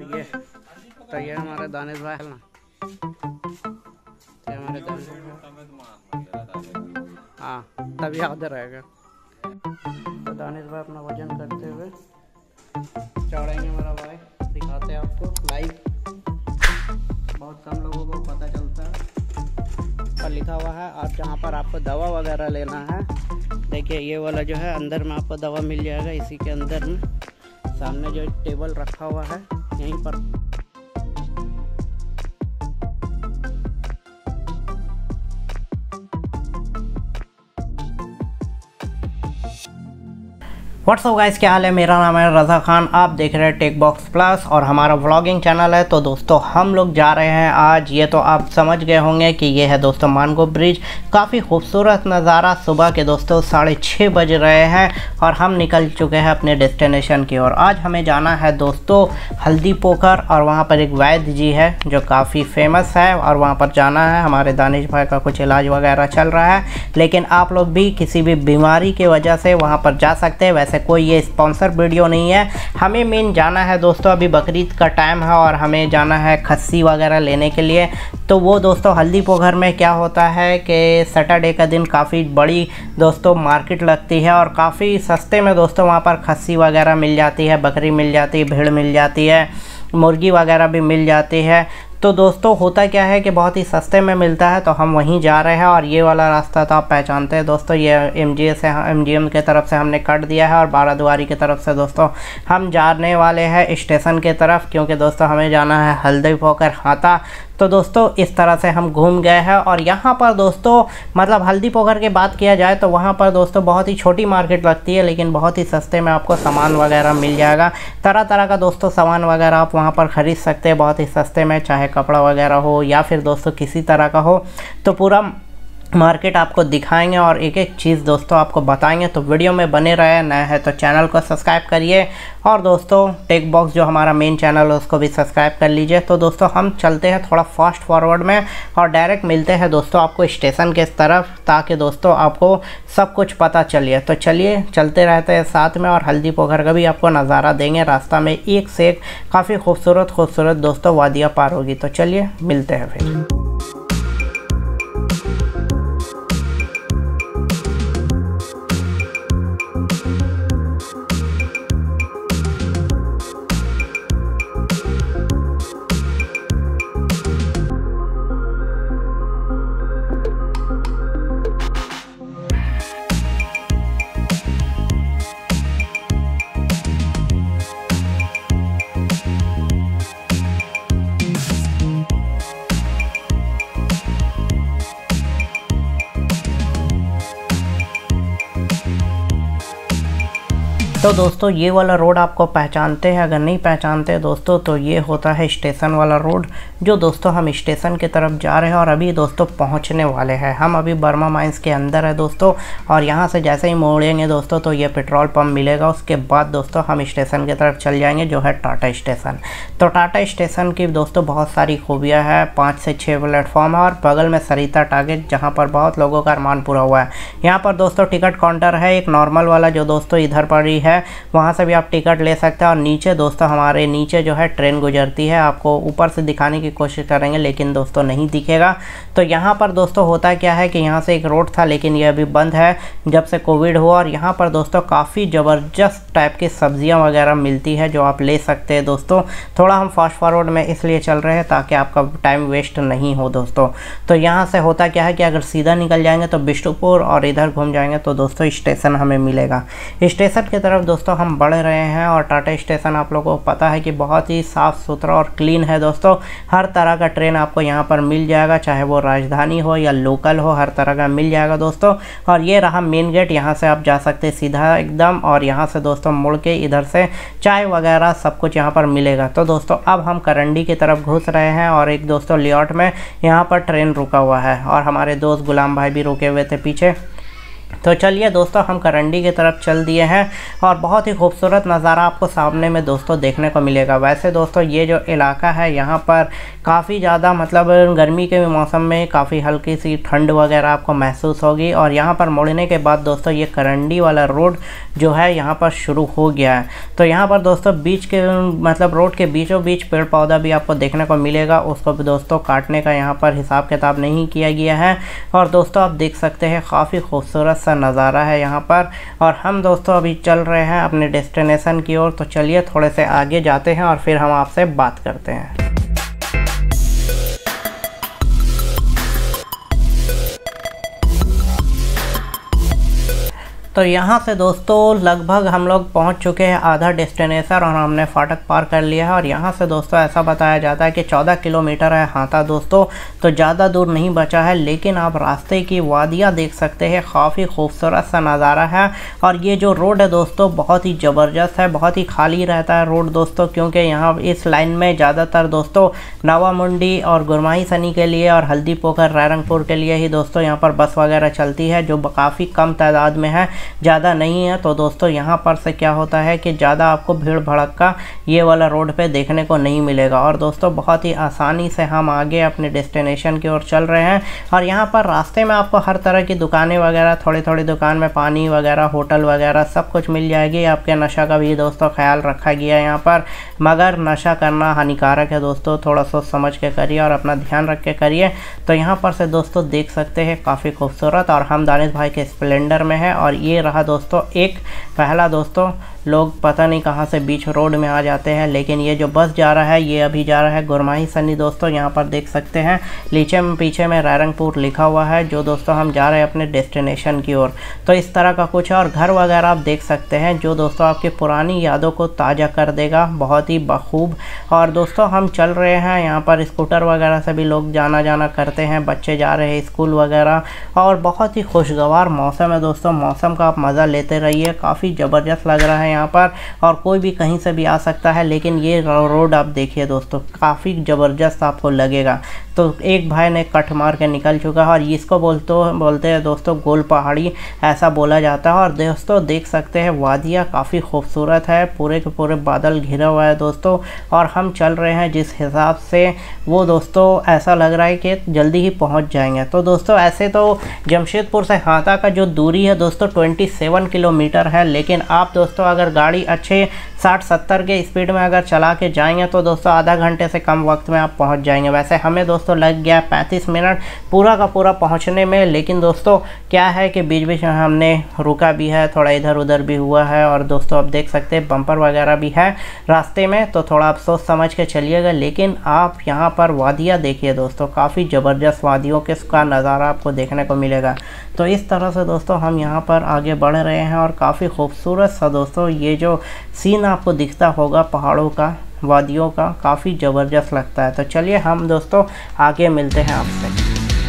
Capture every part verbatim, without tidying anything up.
ये तो ये हमारे दानिश भाई है ना, ये हमारे दानिश हाँ तभी याद रहेगा। तो दानिश भाई अपना वजन करते हुए चढ़ेंगे मेरा भाई, दिखाते हैं आपको लाइव। बहुत कम लोगों को पता चलता है। पर लिखा हुआ है आप जहाँ पर आपको दवा वगैरह लेना है, देखिए ये वाला जो है अंदर में आपको दवा मिल जाएगा। इसी के अंदर में सामने जो टेबल रखा हुआ है यहीं पर व्हाट्सअप गाइस, क्या हाल है। मेरा नाम है रज़ा खान, आप देख रहे हैं टेक बॉक्स प्लस और हमारा व्लॉगिंग चैनल है। तो दोस्तों हम लोग जा रहे हैं आज, ये तो आप समझ गए होंगे कि ये है दोस्तों मानगो ब्रिज। काफ़ी खूबसूरत नज़ारा। सुबह के दोस्तों साढ़े छः बज रहे हैं और हम निकल चुके हैं अपने डेस्टिनेशन की ओर। आज हमें जाना है दोस्तों हल्दी पोखर, और वहाँ पर एक वैद्य जी है जो काफ़ी फेमस है और वहाँ पर जाना है। हमारे दानिश भाई का कुछ इलाज वगैरह चल रहा है, लेकिन आप लोग भी किसी भी बीमारी की वजह से वहाँ पर जा सकते हैं। वैसे कोई ये स्पॉन्सर वीडियो नहीं है। हमें मेन जाना है दोस्तों, अभी बकरीद का टाइम है और हमें जाना है खस्सी वगैरह लेने के लिए। तो वो दोस्तों हल्दी पोखर में क्या होता है कि सैटरडे का दिन काफ़ी बड़ी दोस्तों मार्केट लगती है और काफ़ी सस्ते में दोस्तों वहाँ पर खस्सी वगैरह मिल जाती है, बकरी मिल जाती है, भेड़ मिल जाती है, मुर्गी वगैरह भी मिल जाती है। तो दोस्तों होता क्या है कि बहुत ही सस्ते में मिलता है, तो हम वहीं जा रहे हैं। और ये वाला रास्ता तो आप पहचानते हैं दोस्तों, ये एम जी ए से एम जी एम के तरफ से हमने कट दिया है और बाराद्वारी की तरफ से दोस्तों हम जाने वाले हैं स्टेशन के तरफ, क्योंकि दोस्तों हमें जाना है हल्दी पोखर हाता। तो दोस्तों इस तरह से हम घूम गए हैं और यहाँ पर दोस्तों मतलब हल्दी पोखर की बात किया जाए तो वहाँ पर दोस्तों बहुत ही छोटी मार्केट लगती है, लेकिन बहुत ही सस्ते में आपको सामान वगैरह मिल जाएगा। तरह तरह का दोस्तों सामान वगैरह आप वहाँ पर ख़रीद सकते हैं बहुत ही सस्ते में, चाहे कपड़ा वगैरह हो या फिर दोस्तों किसी तरह का हो। तो पूरा मार्केट आपको दिखाएंगे और एक एक चीज़ दोस्तों आपको बताएंगे। तो वीडियो में बने रहे। नए हैं तो चैनल को सब्सक्राइब करिए और दोस्तों टेक बॉक्स जो हमारा मेन चैनल है उसको भी सब्सक्राइब कर लीजिए। तो दोस्तों हम चलते हैं थोड़ा फास्ट फॉरवर्ड में और डायरेक्ट मिलते हैं दोस्तों आपको स्टेशन के तरफ, ताकि दोस्तों आपको सब कुछ पता चलिए। तो चलिए चलते रहते हैं साथ में और हल्दी पोखर का भी आपको नज़ारा देंगे। रास्ता में एक से एक काफ़ी खूबसूरत खूबसूरत दोस्तों वादियाँ पार होगी। तो चलिए मिलते हैं फिर। तो दोस्तों ये वाला रोड आपको पहचानते हैं, अगर नहीं पहचानते दोस्तों तो ये होता है स्टेशन वाला रोड, जो दोस्तों हम स्टेशन की तरफ जा रहे हैं और अभी दोस्तों पहुंचने वाले हैं। हम अभी बर्मा माइंस के अंदर है दोस्तों, और यहाँ से जैसे ही मोड़ेंगे दोस्तों तो ये पेट्रोल पंप मिलेगा। उसके बाद दोस्तों हम स्टेशन की तरफ चल जाएंगे जो है टाटा स्टेशन। तो टाटा स्टेशन की दोस्तों बहुत सारी खूबियाँ हैं, पाँच से छः प्लेटफॉर्म है और बगल में सरिता टारगेट जहाँ पर बहुत लोगों का अरमान पूरा हुआ है। यहाँ पर दोस्तों टिकट काउंटर है, एक नॉर्मल वाला जो दोस्तों इधर पर ही है, वहाँ से भी आप टिकट ले सकते हैं। और नीचे दोस्तों हमारे नीचे जो है ट्रेन गुजरती है, आपको ऊपर से दिखाने की कोशिश करेंगे लेकिन दोस्तों नहीं दिखेगा। तो यहाँ पर दोस्तों होता क्या है कि यहाँ से एक रोड था लेकिन ये अभी बंद है जब से कोविड हुआ, और यहाँ पर दोस्तों काफ़ी ज़बरदस्त टाइप की सब्जियाँ वगैरह मिलती है जो आप ले सकते हैं दोस्तों। थोड़ा हम फास्ट फॉरवर्ड में इसलिए चल रहे हैं ताकि आपका टाइम वेस्ट नहीं हो दोस्तों। तो यहाँ से होता क्या है कि अगर सीधा निकल जाएंगे तो बिष्णुपुर और इधर घूम जाएंगे तो दोस्तों स्टेशन हमें मिलेगा। स्टेशन की तरफ दोस्तों हम बढ़ रहे हैं और टाटा स्टेशन आप लोगों को पता है कि बहुत ही साफ़ सुथरा और क्लीन है दोस्तों। हर तरह का ट्रेन आपको यहाँ पर मिल जाएगा, चाहे वो राजधानी हो या लोकल हो, हर तरह का मिल जाएगा दोस्तों। और ये रहा मेन गेट, यहाँ से आप जा सकते हैं सीधा एकदम, और यहाँ से दोस्तों मुड़ के इधर से चाय वगैरह सब कुछ यहाँ पर मिलेगा। तो दोस्तों अब हम करंडी की तरफ घुस रहे हैं और एक दोस्तों लेआउट में यहाँ पर ट्रेन रुका हुआ है और हमारे दोस्त गुलाम भाई भी रुके हुए थे पीछे। तो चलिए दोस्तों हम करंडी की तरफ चल दिए हैं और बहुत ही खूबसूरत नज़ारा आपको सामने में दोस्तों देखने को मिलेगा। वैसे दोस्तों ये जो इलाका है यहाँ पर काफ़ी ज़्यादा मतलब गर्मी के मौसम में काफ़ी हल्की सी ठंड वगैरह आपको महसूस होगी। और यहाँ पर मुड़ने के बाद दोस्तों ये करंडी वाला रोड जो है यहाँ पर शुरू हो गया है। तो यहाँ पर दोस्तों बीच के मतलब रोड के बीचों बीच पेड़ पौधा भी आपको देखने को मिलेगा, उसको भी दोस्तों काटने का यहाँ पर हिसाब किताब नहीं किया गया है। और दोस्तों आप देख सकते हैं काफ़ी खूबसूरत सा नज़ारा है यहाँ पर। और हम दोस्तों अभी चल रहे हैं अपने डेस्टिनेशन की ओर। तो चलिए थोड़े से आगे जाते हैं और फिर हम आपसे बात करते हैं। तो यहाँ से दोस्तों लगभग हम लोग पहुँच चुके हैं आधा डेस्टिनेशन और हमने फाटक पार कर लिया है। और यहाँ से दोस्तों ऐसा बताया जाता है कि चौदह किलोमीटर है हाता दोस्तों, तो ज़्यादा दूर नहीं बचा है। लेकिन आप रास्ते की वादियाँ देख सकते हैं, काफ़ी खूबसूरत सा नज़ारा है। और ये जो रोड है दोस्तों बहुत ही ज़बरदस्त है, बहुत ही खाली रहता है रोड दोस्तों, क्योंकि यहाँ इस लाइन में ज़्यादातर दोस्तों नवामुंडी और गुरमाही सनी के लिए और हल्दी पोखर रायरंगपुर के लिए ही दोस्तों यहाँ पर बस वगैरह चलती है, जो काफ़ी कम तादाद में है, ज़्यादा नहीं है। तो दोस्तों यहाँ पर से क्या होता है कि ज़्यादा आपको भीड़ भड़का ये वाला रोड पे देखने को नहीं मिलेगा। और दोस्तों बहुत ही आसानी से हम आगे अपने डेस्टिनेशन की ओर चल रहे हैं। और यहाँ पर रास्ते में आपको हर तरह की दुकानें वगैरह, थोड़ी थोड़ी दुकान में पानी वगैरह, होटल वगैरह सब कुछ मिल जाएगी। आपके नशा का भी दोस्तों ख्याल रखा गया है यहाँ पर, मगर नशा करना हानिकारक है दोस्तों, थोड़ा सोच समझ के करिए और अपना ध्यान रख के करिए। तो यहाँ पर से दोस्तों देख सकते हैं काफ़ी खूबसूरत। और हम दानिश भाई के स्प्लेंडर में है और ये रहा दोस्तों एक पहला दोस्तों लोग पता नहीं कहां से बीच रोड में आ जाते हैं। लेकिन ये जो बस जा रहा है ये अभी जा रहा है गुरमाही सनी दोस्तों, यहाँ पर देख सकते हैं नीचे में पीछे में रायरंगपुर लिखा हुआ है, जो दोस्तों हम जा रहे हैं अपने डेस्टिनेशन की ओर। तो इस तरह का कुछ है। और घर वगैरह आप देख सकते हैं जो दोस्तों आपकी पुरानी यादों को ताज़ा कर देगा, बहुत ही बखूब। और दोस्तों हम चल रहे हैं यहाँ पर स्कूटर वगैरह से भी लोग जाना जाना करते हैं, बच्चे जा रहे हैं स्कूल वगैरह। और बहुत ही खुशगवार मौसम है दोस्तों, मौसम का आप मज़ा लेते रहिए, काफ़ी ज़बरदस्त लग रहा है यहाँ पर। और कोई भी कहीं से भी आ सकता है। लेकिन ये रोड आप देखिए दोस्तों काफ़ी ज़बरदस्त आपको लगेगा। तो एक भाई ने कट मार के निकल चुका है और इसको बोलते बोलते हैं दोस्तों गोल पहाड़ी, ऐसा बोला जाता है। और दोस्तों देख सकते हैं वादियाँ काफ़ी खूबसूरत है, पूरे के पूरे बादल घिरा हुआ है दोस्तों। और हम चल रहे हैं जिस हिसाब से वो दोस्तों ऐसा लग रहा है कि जल्दी ही पहुंच जाएंगे। तो दोस्तों ऐसे तो जमशेदपुर से हाता का जो दूरी है दोस्तों सत्ताईस किलोमीटर है। लेकिन आप दोस्तों अगर गाड़ी अच्छे साठ सत्तर के स्पीड में अगर चला के जाएंगे तो दोस्तों आधा घंटे से कम वक्त में आप पहुंच जाएंगे। वैसे हमें दोस्तों लग गया पैंतीस मिनट पूरा का पूरा पहुंचने में। लेकिन दोस्तों क्या है कि बीच बीच में हमने रुका भी है, थोड़ा इधर उधर भी हुआ है। और दोस्तों आप देख सकते हैं बम्पर वगैरह भी है रास्ते में, तो थोड़ा आप सोच समझ के चलिएगा। लेकिन आप यहाँ पर वादियाँ देखिए दोस्तों, काफ़ी ज़बरदस्त वादियों के का नज़ारा आपको देखने को मिलेगा। तो इस तरह से दोस्तों हम यहाँ पर आगे बढ़ रहे हैं और काफ़ी खूबसूरत सा दोस्तों ये जो सीन आपको दिखता होगा पहाड़ों का, वादियों का, काफ़ी ज़बरदस्त लगता है। तो चलिए हम दोस्तों आगे मिलते हैं आपसे।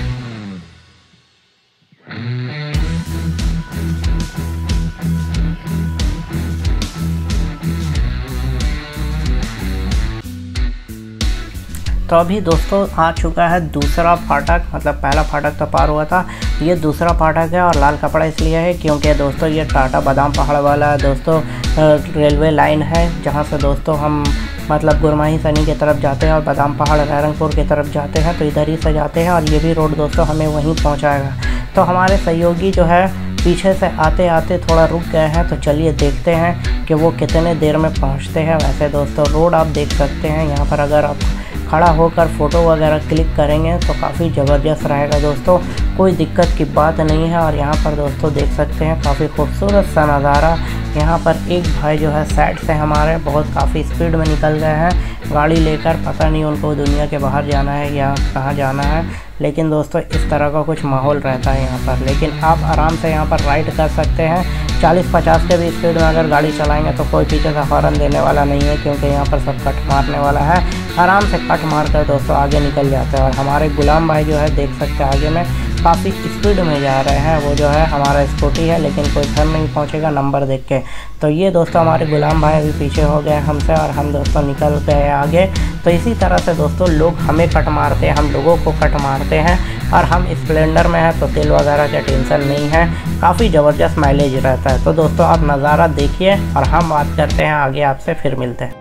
तो अभी दोस्तों आ चुका है दूसरा फाटक, मतलब पहला फाटक तो पार हुआ था, ये दूसरा फाटक है। और लाल कपड़ा इसलिए है क्योंकि दोस्तों ये टाटा बादाम पहाड़ वाला दोस्तों रेलवे लाइन है, जहाँ से दोस्तों हम मतलब गुरमाही सनी की तरफ जाते हैं और बादाम पहाड़ रायरंगपुर की तरफ जाते हैं। तो इधर ही से जाते हैं और ये भी रोड दोस्तों हमें वहीं पहुँचाएगा। तो हमारे सहयोगी जो है पीछे से आते आते थोड़ा रुक गए हैं, तो चलिए देखते हैं कि वो कितने देर में पहुंचते हैं। वैसे दोस्तों रोड आप देख सकते हैं, यहाँ पर अगर आप खड़ा होकर फ़ोटो वगैरह क्लिक करेंगे तो काफ़ी ज़बरदस्त रहेगा दोस्तों, कोई दिक्कत की बात नहीं है। और यहाँ पर दोस्तों देख सकते हैं काफ़ी खूबसूरत सा नज़ारा। यहाँ पर एक भाई जो है साइड से हमारे बहुत काफ़ी स्पीड में निकल गए हैं गाड़ी लेकर, पता नहीं उनको दुनिया के बाहर जाना है या कहाँ जाना है। लेकिन दोस्तों इस तरह का कुछ माहौल रहता है यहाँ पर। लेकिन आप आराम से यहाँ पर राइड कर सकते हैं, चालीस पचास के भी स्पीड में अगर गाड़ी चलाएंगे तो कोई पीछे से हॉर्न देने वाला नहीं है, क्योंकि यहाँ पर सब कट मारने वाला है। आराम से कट मार कर दोस्तों आगे निकल जाते हैं। और हमारे गुलाम भाई जो है देख सकते हैं आगे में काफ़ी स्पीड में जा रहे हैं, वो जो है हमारा स्कूटी है, लेकिन कोई घर नहीं पहुंचेगा नंबर देख के। तो ये दोस्तों हमारे गुलाम भाई अभी पीछे हो गए हमसे और हम दोस्तों निकल गए आगे। तो इसी तरह से दोस्तों लोग हमें कट मारते हैं, हम लोगों को कट मारते हैं। और हम स्प्लेंडर में है तो तेल वगैरह का टेंशन नहीं है, काफ़ी ज़बरदस्त माइलेज रहता है। तो दोस्तों आप नज़ारा देखिए और हम बात करते हैं आगे, आपसे फिर मिलते हैं।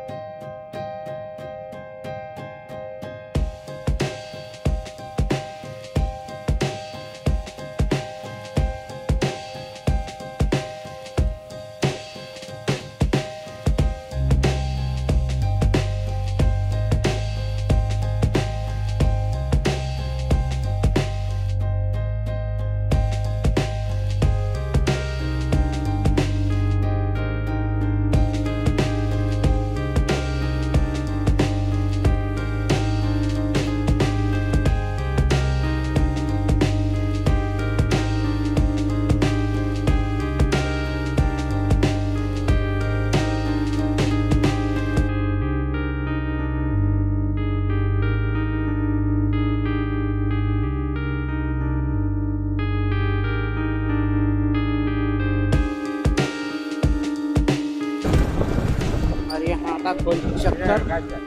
यहाँ का खोल चक्कर,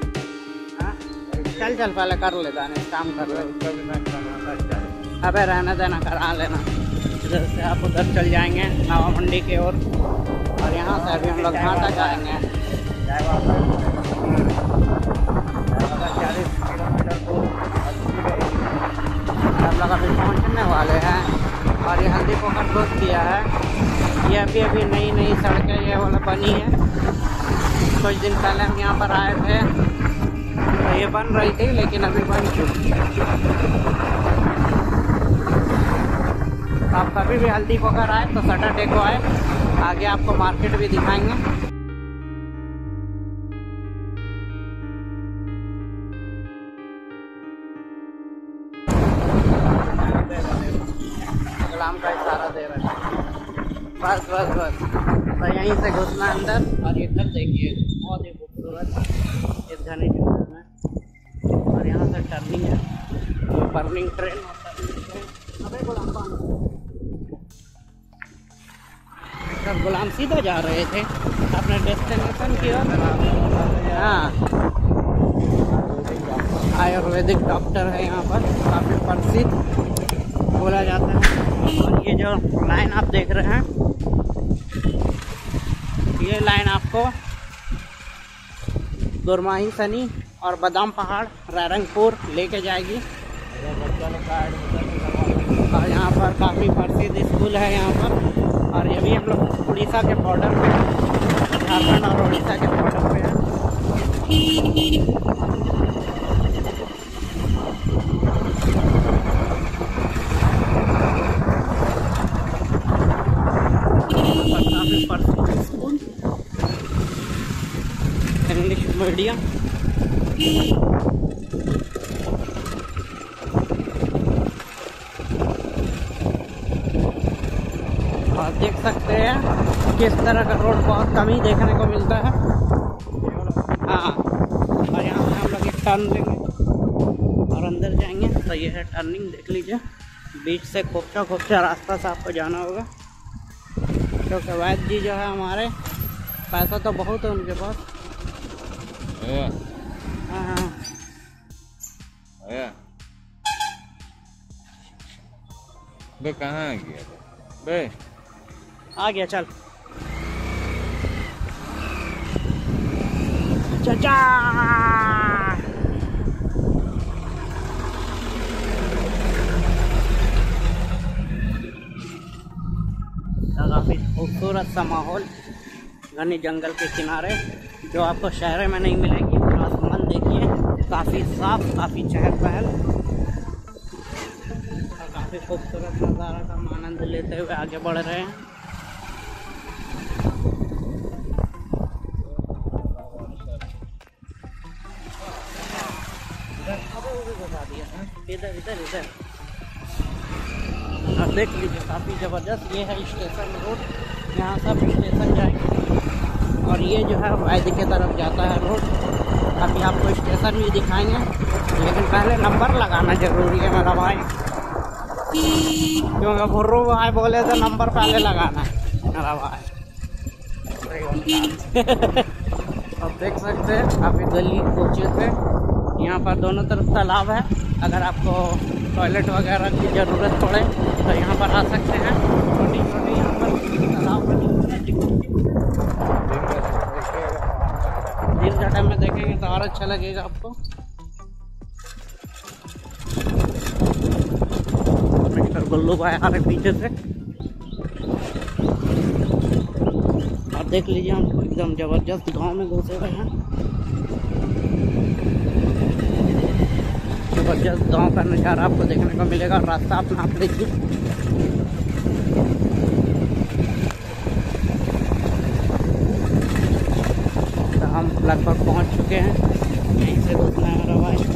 चल चल पहले कर लेता नहीं काम कर ले, अबे रहने देना, करा लेना। इधर से आप उधर चल जाएंगे नवा मंडी की ओर, और यहाँ से अभी हम लोग कहाँ तक आएंगे, चालीस किलोमीटर दूर हम लोग अभी पहुँचने वाले हैं। और ये हल्दी पोखर बहुत किया है, ये अभी अभी नई नई सड़कें ये वाला बनी है। कुछ दिन पहले हम यहाँ पर आए थे तो ये बन रही थी, लेकिन अभी बन चुकी है। आप कभी भी हल्दी पोखर आए तो सैटरडे को आए, आगे आपको मार्केट भी दिखाएंगे। गुलाम का इशारा दे रहे हैं, बस बस बस। तो यहीं से घुसना अंदर, और ये घर देखिए बहुत ही खूबसूरत इस घने जंगल में। और यहाँ से टर्निंग है, बर्निंग ट्रेन और टर्निंग ट्रेन। अबे गुलाम सब गुलाम सीधा जा रहे थे अपने डेस्टिनेशन की ओर। हाँ, आयुर्वेदिक डॉक्टर है यहाँ पर, काफ़ी प्रसिद्ध बोला जाता है। और ये जो लाइन आप देख रहे हैं, ये लाइन आपको गुरमाही सनी और बादाम पहाड़ रायरंगपुर लेके जाएगी। और यहाँ पर काफ़ी प्रसिद्ध स्कूल है यहाँ पर। और ये भी हम लोग उड़ीसा के बॉर्डर पे, झारखंड और उड़ीसा के बॉर्डर पे है। काफ़ी प्रसिद्ध स्कूल, इंग्लिश मीडियम। और देख सकते हैं किस तरह का रोड बहुत कम ही देखने को मिलता है। हाँ, और यहाँ से हम लोग एक टर्न लेंगे और अंदर जाएंगे। तो ये है टर्निंग, देख लीजिए। बीच से खोपचा खोपचा रास्ता से आपको जाना होगा, क्योंकि तो वैद्य जी जो है हमारे, पैसा तो बहुत है उनके पास। हाँ हाँ बे कहाँ गया बे? आ गया, चल चाचा। काफी खूबसूरत सा माहौल घने जंगल के किनारे, जो आपको शहर में नहीं मिलेगी। आसमान देखिए, काफ़ी साफ, काफ़ी चहल पहल, और काफ़ी खूबसूरत नज़ारा का आनंद लेते हुए आगे बढ़ रहे हैं। इधर इधर इधर आप देख लीजिए, काफ़ी ज़बरदस्त। ये है स्टेशन रोड, यहाँ सब स्टेशन जाएंगे। और ये जो है वैद्य की तरफ जाता है रोड। अभी आपको स्टेशन भी दिखाएंगे, लेकिन पहले नंबर लगाना जरूरी है मेरा भाई, क्योंकि भुर्रू भाई बोले तो नंबर पहले लगाना है मेरा भाई। अब देख सकते हैं काफ़ी गली ऊंचे थे। यहाँ पर दोनों तरफ तालाब है। अगर आपको टॉयलेट वगैरह की ज़रूरत पड़े तो यहाँ पर आ सकते हैं। छोटी छोटी यहाँ पर तालाब बनी हुई है। दिन का टाइम में देखेंगे तो और अच्छा लगेगा आपको। मिस्टर गुल्लू भाई आ रहे पीछे से और देख लीजिए हम एकदम ज़बरदस्त गांव में घुसे हुए हैं। जबरदस्त गांव का नज़ारा आपको देखने को मिलेगा। रास्ता आप नाप लीजिए। तो हम लगभग पहुंच चुके हैं। यहीं से घुसना है मेरा भाई।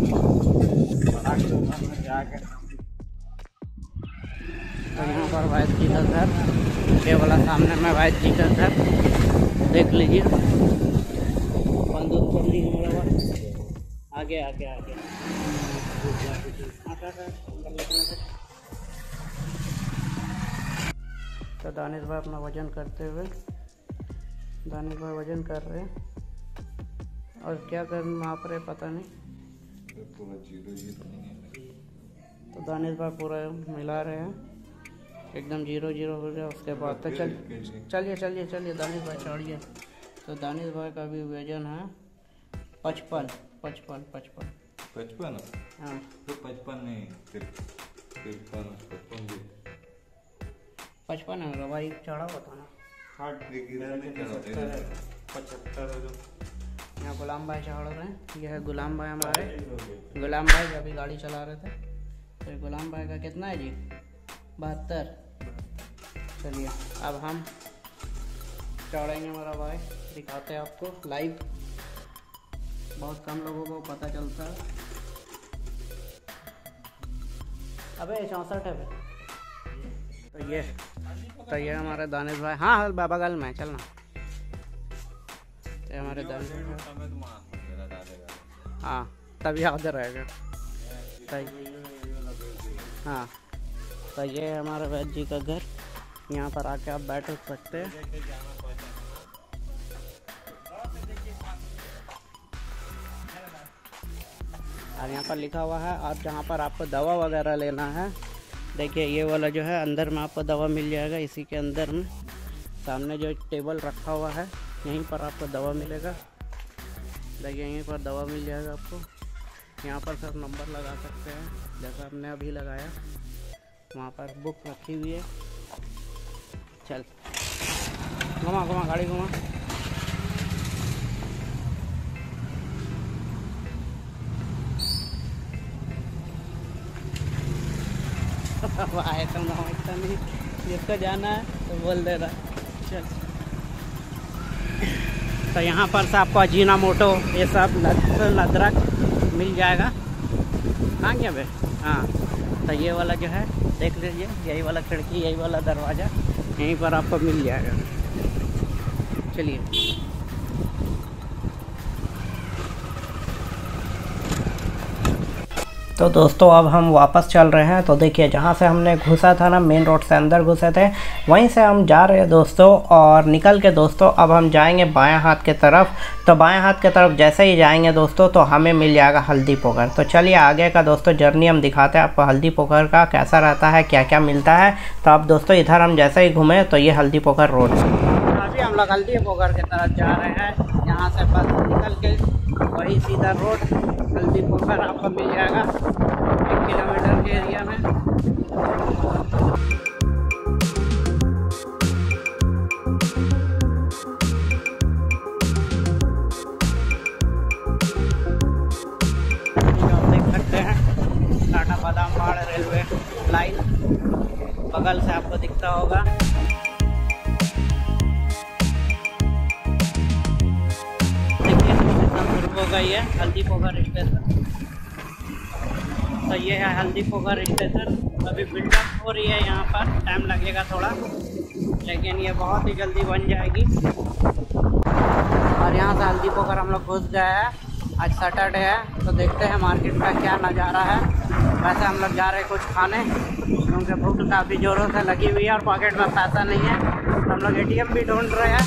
तो यहाँ पर वैद जी का घर, ये वाला सामने में वैद जी का घर देख लीजिए। बंदूक कर ली मेरा भाई। आगे आगे आगे तो दानिश भाई अपना वजन करते हुए, दानिश भाई वजन कर रहे हैं और क्या कर माप रहे पता नहीं। तो दानिश भाई पूरा मिला रहे हैं एकदम जीरो जीरो हो गया। उसके बाद तो चल चलिए चलिए चलिए दानिश भाई चढ़िए। तो दानिश भाई का भी वजन है पचपन पचपन पचपन पचपन। हाँ तो पचपन नहीं तिरपन पचपन भी पचपन है मेरा भाई। चढ़ा होता ना पचहत्तर। यहाँ गुलाम भाई चढ़ रहे हैं। यह है गुलाम भाई हमारे। गुलाम भाई अभी गाड़ी चला रहे थे। तो गुलाम भाई का कितना है जी? बहत्तर। चलिए अब हम चढ़ेंगे मेरा भाई। दिखाते हैं आपको लाइव। बहुत कम लोगों को पता चलता है। अबे चौंसठ है। तो ये तो ये हमारे दानिश भाई। हाँ हाँ बगल में चलना। तो हमारे दानिश भाई। हाँ तब याद रहेगा। हाँ तो ये है हमारे वैद जी का घर। यहाँ पर आके आप बैठ सकते हैं। और यहाँ पर लिखा हुआ है आप जहाँ पर आपको दवा वगैरह लेना है, देखिए ये वाला जो है अंदर में आपको दवा मिल जाएगा। इसी के अंदर में सामने जो टेबल रखा हुआ है यहीं पर आपको दवा मिलेगा। देखिए यहीं पर दवा मिल जाएगा आपको। यहाँ पर सब नंबर लगा सकते हैं जैसा हमने अभी लगाया। वहाँ पर बुक रखी हुई है। चल घुमा घुमा गाड़ी घुमा। आए तो ना इतना नहीं, जिसको जाना है तो बोल दे रहा। चल तो यहाँ पर से आपको अजीनामोटो ये सब अदरक मिल जाएगा। हाँ क्या भाई? हाँ तो ये वाला जो है देख लीजिए, यही वाला खिड़की, यही वाला दरवाज़ा यहीं पर आपको मिल जाएगा। चलिए तो दोस्तों अब हम वापस चल रहे हैं। तो देखिए जहाँ से हमने घुसा था ना, मेन रोड से अंदर घुसे थे, वहीं से हम जा रहे हैं दोस्तों। और निकल के दोस्तों अब हम जाएंगे बाएं हाथ के तरफ। तो बाएं हाथ के तरफ जैसे ही जाएंगे दोस्तों तो हमें मिल जाएगा हल्दी पोखर। तो चलिए आगे का दोस्तों जर्नी हम दिखाते हैं आपको हल्दी पोखर का कैसा रहता है, क्या क्या मिलता है। तो अब दोस्तों इधर हम जैसे ही घूमे तो ये हल्दी पोखर रोड है। अभी हम लोग हल्दी पोखर की तरफ जा रहे हैं। यहाँ से बस निकल के वही सीधा रोड हल्दी पोखर आपको मिल जाएगा एक किलोमीटर के एरिया में। आप देख सकते हैं टाटा बादाम पहाड़ रेलवे लाइन बगल से आपको दिखता होगा। होगा ये हल्दी पोखर स्टेशन। तो ये है हल्दी पोखर स्टेशन। अभी बिल्डअप हो रही है, यहाँ पर टाइम लगेगा थोड़ा, लेकिन ये बहुत ही जल्दी बन जाएगी। और यहाँ से हल्दी पोखर हम लोग घुस गए हैं। आज सैटरडे है तो देखते हैं मार्केट का क्या नज़ारा है। वैसे हम लोग जा रहे हैं कुछ खाने, क्योंकि भूख काफ़ी ज़ोरों से लगी हुई है और पॉकेट में पैसा नहीं है। तो हम लोग ए टी एम भी ढूंढ रहे हैं।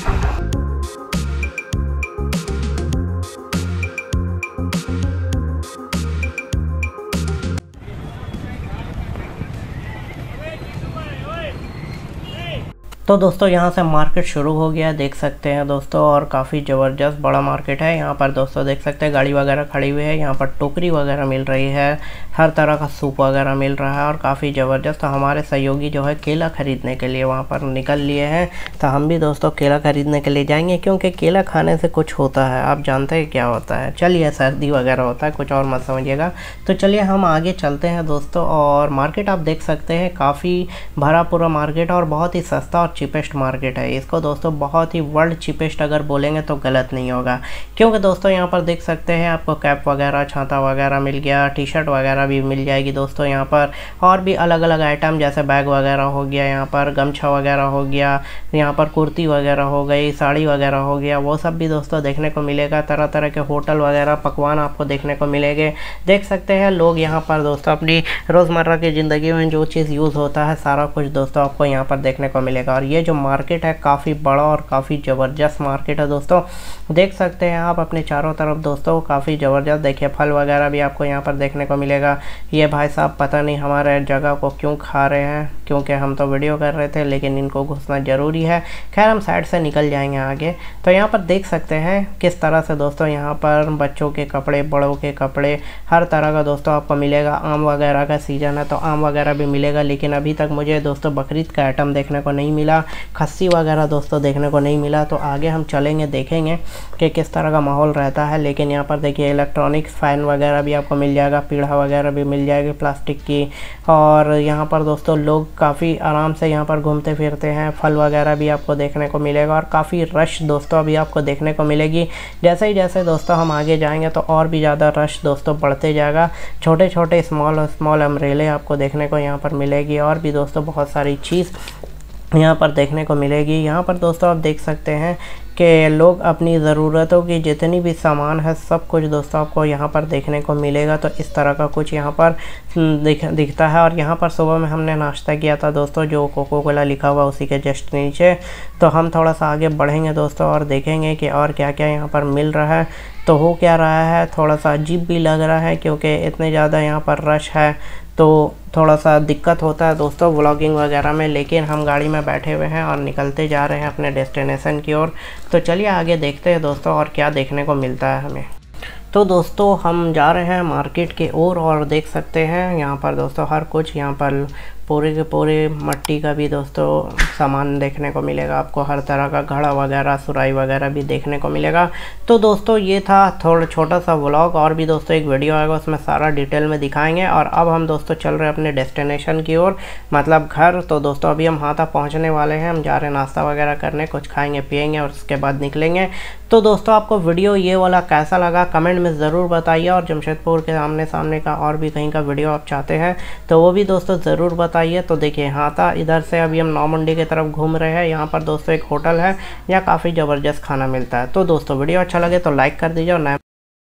तो दोस्तों यहाँ से मार्केट शुरू हो गया, देख सकते हैं दोस्तों, और काफ़ी ज़बरदस्त बड़ा मार्केट है। यहाँ पर दोस्तों देख सकते हैं गाड़ी वगैरह खड़ी हुई है, यहाँ पर टोकरी वगैरह मिल रही है, हर तरह का सूप वगैरह मिल रहा है और काफ़ी ज़बरदस्त। तो हमारे सहयोगी जो है केला ख़रीदने के लिए वहाँ पर निकल लिए हैं, तो हम भी दोस्तों केला ख़रीदने के लिए जाएंगे, क्योंकि केला खाने से कुछ होता है, आप जानते हैं क्या होता है। चलिए, सर्दी वगैरह होता है, कुछ और मत समझिएगा। तो चलिए हम आगे चलते हैं दोस्तों। और मार्केट आप देख सकते हैं, काफ़ी भरा पूरा मार्केट और बहुत ही सस्ता और चीपेस्ट मार्केट है। इसको दोस्तों बहुत ही वर्ल्ड चीपेस्ट अगर बोलेंगे तो गलत नहीं होगा, क्योंकि दोस्तों यहाँ पर देख सकते हैं आपको कैप वगैरह, छाता वगैरह मिल गया, टी शर्ट वगैरह भी मिल जाएगी दोस्तों यहाँ पर, और भी अलग अलग आइटम जैसे बैग वगैरह हो गया, यहाँ पर गमछा वगैरह हो गया, यहाँ पर कुर्ती वगैरह हो गई, साड़ी वगैरह हो गया, वो सब भी दोस्तों देखने को मिलेगा। तरह तरह के होटल वगैरह पकवान आपको देखने को मिलेंगे। देख सकते हैं लोग यहाँ पर दोस्तों अपनी रोज़मर्रा की ज़िंदगी में जो चीज़ यूज़ होता है सारा कुछ दोस्तों आपको यहाँ पर देखने को मिलेगा। और ये जो मार्केट है काफ़ी बड़ा और काफ़ी ज़बरदस्त मार्केट है दोस्तों, देख सकते हैं आप अपने चारों तरफ दोस्तों, काफ़ी ज़बरदस्त। देखिए फल वगैरह भी आपको यहाँ पर देखने को मिलेगा। ये भाई साहब पता नहीं हमारे जगह को क्यों खा रहे हैं, क्योंकि हम तो वीडियो कर रहे थे, लेकिन इनको घुसना ज़रूरी है। खैर हम साइड से निकल जाएंगे आगे। तो यहाँ पर देख सकते हैं किस तरह से दोस्तों यहाँ पर बच्चों के कपड़े, बड़ों के कपड़े, हर तरह का दोस्तों आपको मिलेगा। आम वगैरह का सीज़न है तो आम वगैरह भी मिलेगा, लेकिन अभी तक मुझे दोस्तों बकरीद का आइटम देखने को नहीं मिला, खस्सी वगैरह दोस्तों देखने को नहीं मिला। तो आगे हम चलेंगे, देखेंगे कि किस तरह का माहौल रहता है। लेकिन यहाँ पर देखिए इलेक्ट्रॉनिक्स फैन वगैरह भी आपको मिल जाएगा, पीढ़ा वगैरह भी मिल जाएगी प्लास्टिक की। और यहाँ पर दोस्तों लोग काफ़ी आराम से यहाँ पर घूमते फिरते हैं। फल वगैरह भी आपको देखने को मिलेगा और काफ़ी रश दोस्तों अभी आपको देखने को मिलेगी। जैसे ही जैसे दोस्तों हम आगे जाएंगे तो और भी ज़्यादा रश दोस्तों बढ़ते जाएगा। छोटे छोटे स्मॉल स्मॉल अम्ब्रेले आपको देखने को यहाँ पर मिलेगी, और भी दोस्तों बहुत सारी चीज़ यहाँ पर देखने को मिलेगी। यहाँ पर दोस्तों आप देख सकते हैं कि लोग अपनी ज़रूरतों की जितनी भी सामान है सब कुछ दोस्तों आपको यहाँ पर देखने को मिलेगा। तो इस तरह का कुछ यहाँ पर दिख दिखता है। और यहाँ पर सुबह में हमने नाश्ता किया था दोस्तों, जो कोको कोला लिखा हुआ उसी के जस्ट नीचे। तो हम थोड़ा सा आगे बढ़ेंगे दोस्तों और देखेंगे कि और क्या क्या यहाँ पर मिल रहा है। तो हो क्या रहा है, थोड़ा सा अजीब भी लग रहा है, क्योंकि इतने ज़्यादा यहाँ पर रश है तो थोड़ा सा दिक्कत होता है दोस्तों व्लॉगिंग वगैरह में। लेकिन हम गाड़ी में बैठे हुए हैं और निकलते जा रहे हैं अपने डेस्टिनेशन की ओर। तो चलिए आगे देखते हैं दोस्तों और क्या देखने को मिलता है हमें। तो दोस्तों हम जा रहे हैं मार्केट की ओर, और देख सकते हैं यहाँ पर दोस्तों हर कुछ, यहाँ पर पूरे के पूरे मट्टी का भी दोस्तों सामान देखने को मिलेगा आपको, हर तरह का घड़ा वगैरह, सुराई वगैरह भी देखने को मिलेगा। तो दोस्तों ये था थोड़ा छोटा सा व्लॉग, और भी दोस्तों एक वीडियो आएगा उसमें सारा डिटेल में दिखाएंगे। और अब हम दोस्तों चल रहे हैं अपने डेस्टिनेशन की ओर, मतलब घर। तो दोस्तों अभी हम वहाँ तक पहुँचने वाले हैं, हम जा रहे हैं नाश्ता वगैरह करने, कुछ खाएँगे पिएँगे और उसके बाद निकलेंगे। तो दोस्तों आपको वीडियो ये वाला कैसा लगा कमेंट में ज़रूर बताइए, और जमशेदपुर के आमने सामने का और भी कहीं का वीडियो आप चाहते हैं तो वो भी दोस्तों ज़रूर बताइए। तो देखिए यहाँ था, इधर से अभी हम नौ मंडी की तरफ घूम रहे हैं। यहाँ पर दोस्तों एक होटल है, यहाँ काफ़ी ज़बरदस्त खाना मिलता है। तो दोस्तों वीडियो अच्छा लगे तो लाइक कर दीजिए, और नया